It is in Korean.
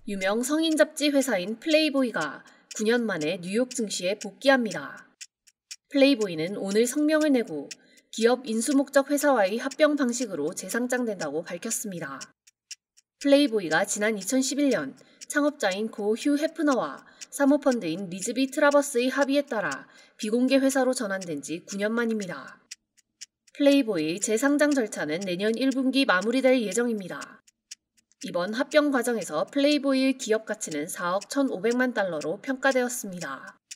유명 성인 잡지 회사인 플레이보이가 9년 만에 뉴욕 증시에 복귀합니다. 플레이보이는 오늘 성명을 내고 기업 인수목적 회사와의 합병 방식으로 재상장된다고 밝혔습니다. 플레이보이가 지난 2011년 창업자인 고 휴 해프너와 사모펀드인 리즈비 트라버스의 합의에 따라 비공개 회사로 전환된 지 9년 만입니다. 플레이보이의 재상장 절차는 내년 1분기 마무리될 예정입니다. 이번 합병 과정에서 플레이보이의 기업 가치는 4억 1,500만 달러로 평가되었습니다.